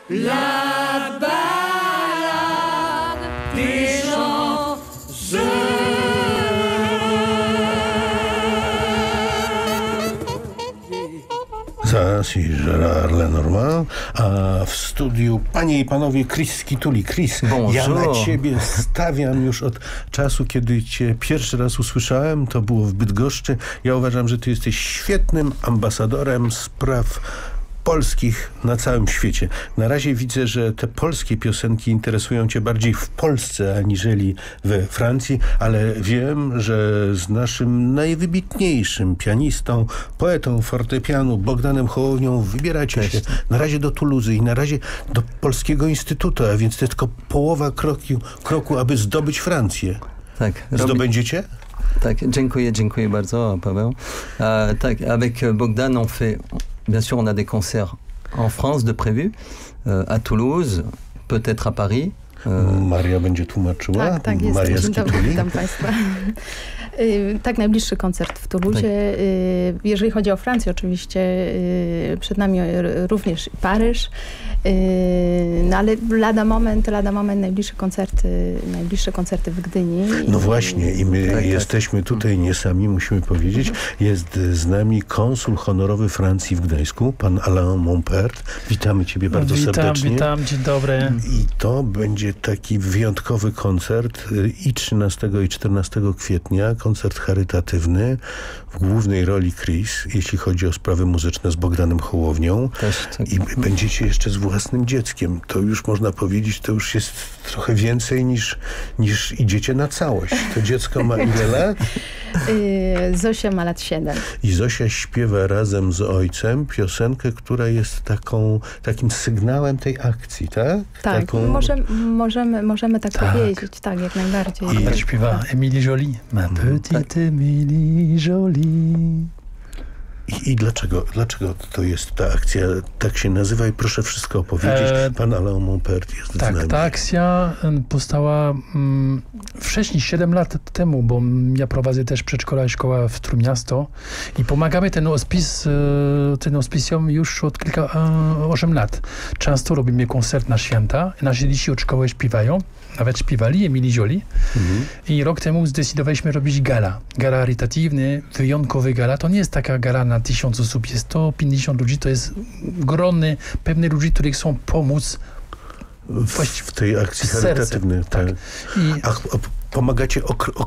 La ballade des chansons. Zas i Gérard Lenormand, a w studiu panie i panowie Chris Skituli. Chris, ja na ciebie stawiam już od czasu, kiedy cię pierwszy raz usłyszałem, to było w Bydgoszczy. Ja uważam, że ty jesteś świetnym ambasadorem spraw polskich na całym świecie. Na razie widzę, że te polskie piosenki interesują cię bardziej w Polsce aniżeli we Francji, ale wiem, że z naszym najwybitniejszym pianistą, poetą fortepianu Bogdanem Hołownią wybieracie się na razie do Tuluzy i na razie do Polskiego Instytutu, a więc to tylko połowa kroku, aby zdobyć Francję. Tak. Zdobędziecie? Tak, dziękuję bardzo, Paweł. Tak, avec Bogdan on fait, bien sûr, on a des concerts en France de prévus, à Toulouse, peut-être à Paris. Maria będzie tłumaczyła. Tak, jest. Maria Skituli. Witam Państwa. Tak, najbliższy koncert w Toulouse. Tak. Jeżeli chodzi o Francję, oczywiście przed nami również Paryż. No ale lada moment najbliższe koncerty w Gdyni. No właśnie i my jesteśmy tutaj nie sami, musimy powiedzieć. Jest z nami konsul honorowy Francji w Gdańsku, pan Alain Montpert. Witamy ciebie bardzo serdecznie. Witam, dzień dobry. I to będzie taki wyjątkowy koncert i 13 i 14 kwietnia. Koncert charytatywny, w głównej roli Chris, jeśli chodzi o sprawy muzyczne z Bogdanem Hołownią. I będziecie jeszcze z własnym dzieckiem. To już można powiedzieć, to już jest trochę więcej niż idziecie na całość. To dziecko ma ile lat? Zosia ma lat 7. I Zosia śpiewa razem z ojcem piosenkę, która jest takim sygnałem tej akcji, tak? Tak, możemy tak powiedzieć, tak, jak najbardziej. I śpiewa Émilie Jolie. Ma petite Émilie Jolie. I dlaczego to jest ta akcja, tak się nazywa i proszę wszystko opowiedzieć. Pan Alain Montpert jest z nami. Ta akcja powstała wcześniej, 7 lat temu, bo ja prowadzę też przedszkola i szkoła w Trójmiasto i pomagamy ten hospicjom już od 8 lat. Często robimy koncert na święta, nasze dzieci od szkoły śpiewają, nawet śpiewali Émilie Jolie. I rok temu zdecydowaliśmy robić gala charytatywny, wyjątkowy gala. To nie jest taka gala na 1000 osób, jest 150 ludzi, to jest grony pewnych ludzi, którzy chcą pomóc w tej akcji charytatywnej. Tak. A pomagacie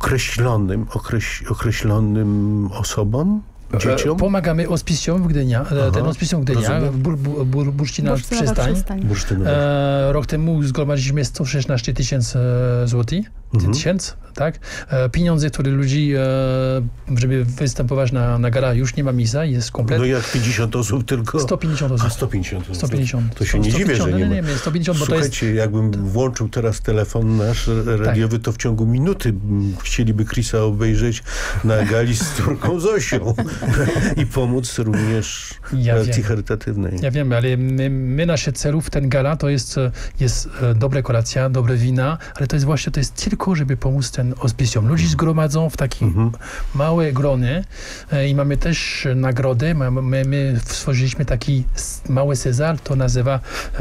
określonym osobom? Dzieciom? Pomagamy hospicjom w Gdyni. Ten hospicjum w Gdyni, Bursztyna Przystań. Rok temu zgromadziliśmy 116 tysięcy złotych. Tak? Pieniądze, które ludzi, żeby występować na gala, już nie ma miejsca, jest kompletnie. No jak 50 osób tylko? 150 osób. 150. To się nie dziwię, że nie ma. Nie, 150, bo słuchajcie, to jest... jakbym włączył teraz telefon nasz radiowy, to w ciągu minuty chcieliby Chrisa obejrzeć na gali z córką Zosią i pomóc również akcji charytatywnej. Ja wiem, ale my nasze celów, ten gala, to jest dobra kolacja, dobre wina, ale to jest właśnie, to jest tylko, żeby pomóc ten hospicjom. Ludzi zgromadzą w takie małe grony i mamy też nagrody. My stworzyliśmy taki mały Cezar, to nazywa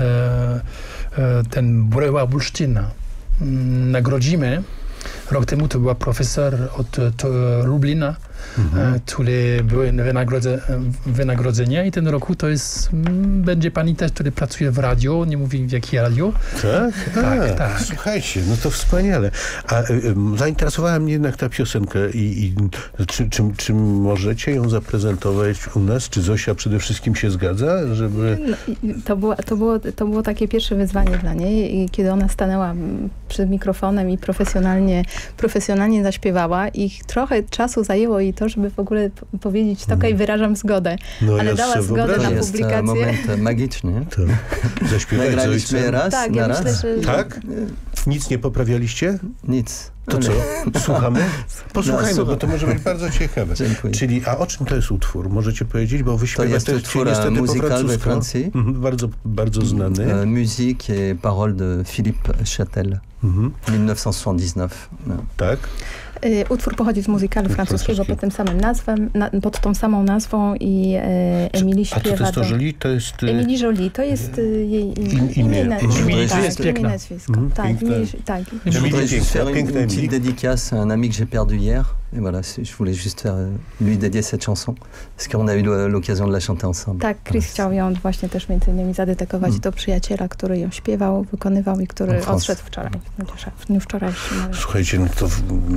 ten Bryła Bursztyna. Nagrodzimy. Rok temu to była profesor od Lublina, które były wynagrodzenia i ten roku to jest, będzie pani też, który pracuje w radio, nie mówię w jakie radio. Tak. Słuchajcie, no to wspaniale. A zainteresowała mnie jednak ta piosenka i czy możecie ją zaprezentować u nas? Czy Zosia przede wszystkim się zgadza, żeby... To było takie pierwsze wyzwanie dla niej, kiedy ona stanęła przed mikrofonem i profesjonalnie zaśpiewała i trochę czasu zajęło jej to, żeby w ogóle powiedzieć, okej, wyrażam zgodę. No, ale dała zgodę na publikację. To jest moment magiczny. Zaśpiewać Nagraliśmy raz tak, na myślę, raz. że... Tak? Nic nie poprawialiście? Nic. To co? Słuchamy? Posłuchajmy, bo to może być bardzo ciekawe. Dziękuję. Czyli, a o czym to jest utwór? Możecie powiedzieć, bo wy śpiewacie utwór niestety musical we Francji. Bardzo, bardzo znany. Musique et paroles de Philippe Châtel. 1979. Tak. Utwór pochodzi z muzykalu francuskiego pod tą samą nazwą i Emilie śpiewa. A co to jest to Jolie? To jest... Emilie Jolie, to jest jej imię nazwisko. Tak, tak. Je voudrais juste faire une petite dédicace à un ami que j'ai perdu hier. Et voilà, je voulais juste lui dédier cette chanson, parce qu'on a eu l'occasion de la chanter ensemble. Tak, Chris chciał ją właśnie też między innymi zadedykować do przyjaciela, który ją śpiewał, wykonywał i który odszedł wczoraj, w dniu wczorajszym. Słuchajcie, no to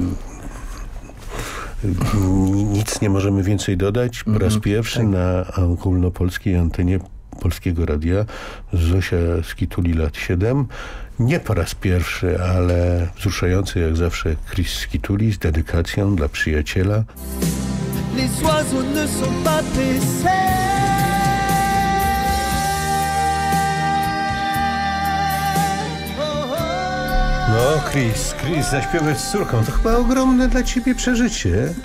nic nie możemy więcej dodać. Po raz pierwszy na ogólnopolskiej antenie Polskiego Radia Zosia Skituli, lat 7. Nie po raz pierwszy, ale wzruszający jak zawsze Chris Skituli z dedykacją dla przyjaciela. Les oiseaux ne sont pas pressés. No, Chris, zaśpiewać z córką to chyba ogromne dla ciebie przeżycie.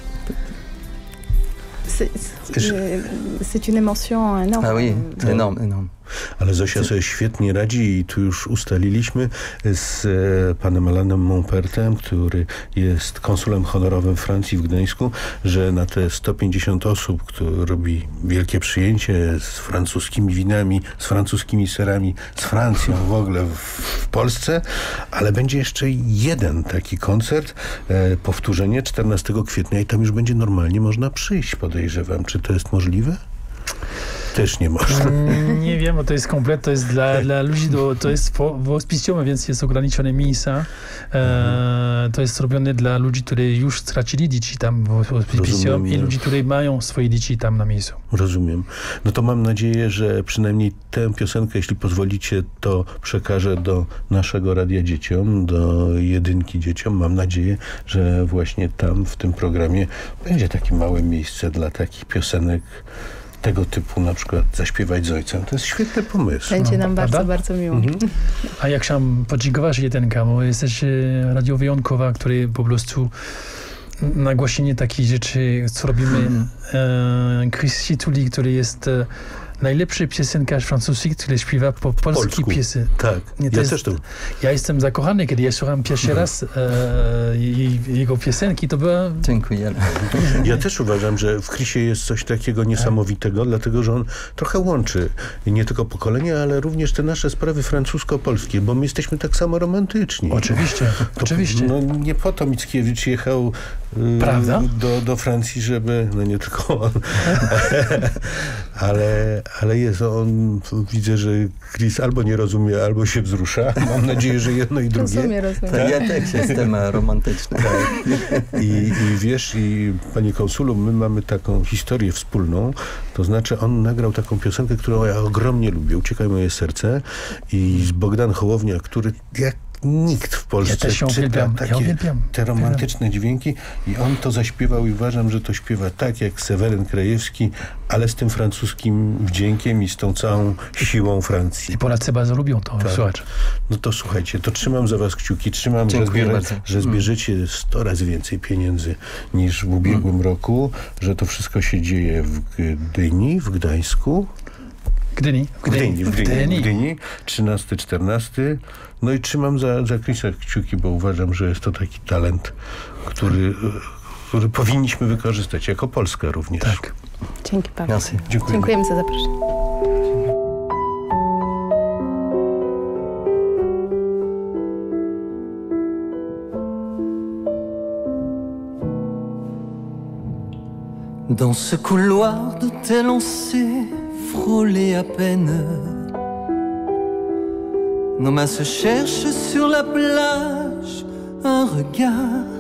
C'est une émotion énorme. Ah oui, énorme. Ale Zosia sobie świetnie radzi i tu już ustaliliśmy z panem Alanem Mompertem, który jest konsulem honorowym Francji w Gdańsku, że na te 150 osób, który robi wielkie przyjęcie z francuskimi winami, z francuskimi serami, z Francją w ogóle w Polsce, ale będzie jeszcze jeden taki koncert, powtórzenie 14 kwietnia i tam już będzie normalnie można przyjść, podejrzewam. Czy to jest możliwe? Też nie można. Nie wiem, bo to jest komplet, to jest dla ludzi, to jest w hospicjum, więc jest ograniczone miejsca. To jest robione dla ludzi, którzy już stracili dzieci tam w hospicjum i ludzi, którzy mają swoje dzieci tam na miejscu. Rozumiem. No to mam nadzieję, że przynajmniej tę piosenkę, jeśli pozwolicie, to przekażę do naszego radia dzieciom, do jedynki dzieciom. Mam nadzieję, że właśnie tam w tym programie będzie takie małe miejsce dla takich piosenek tego typu, na przykład zaśpiewać z ojcem. To jest świetny pomysł. Będzie nam bardzo miło. A ja chciałem podziękować jedynka, bo jesteś radio wyjątkowa, który po prostu nagłośnienie takich rzeczy, co robimy. Chris Skituli, który jest najlepszy piosenkarz francuski, który śpiewa po polskiej piesy. Tak, ja jestem zakochany, kiedy ja słucham pierwszy raz jego piosenki, to była... Dziękuję. Ja też uważam, że w Chrisie jest coś takiego niesamowitego, dlatego, że on trochę łączy nie tylko pokolenia, ale również te nasze sprawy francusko-polskie, bo my jesteśmy tak samo romantyczni. Oczywiście. No, nie po to Mickiewicz jechał do Francji, żeby... No nie tylko on. Ale jest on, widzę, że Chris albo nie rozumie, albo się wzrusza. Mam nadzieję, że jedno i drugie. Rozumiem. Tak, ja też jestem romantyczny. Tak. I wiesz, panie konsulu, my mamy taką historię wspólną, to znaczy on nagrał taką piosenkę, którą ja ogromnie lubię, Uciekaj moje serce, i z Bogdan Hołownia, który jak nikt w Polsce czyta takie te romantyczne dźwięki i on to zaśpiewał i uważam, że to śpiewa tak jak Seweryn Krajewski, ale z tym francuskim wdziękiem i z tą całą siłą Francji. I Polacy bardzo lubią to słuchać. No to słuchajcie, to trzymam za was kciuki, trzymam, że zbierzecie 100 razy więcej pieniędzy niż w ubiegłym roku, że to wszystko się dzieje w Gdyni, w Gdańsku. W Gdyni, 13-14. No i trzymam za Chrisa kciuki, bo uważam, że jest to taki talent, który powinniśmy wykorzystać jako Polska również. Tak. Dzięki bardzo. Dziękujemy za zaproszenie. Dans ce couloir de tel on s'est frôlé à peine. Nos mains se cherchent sur la plage, un regard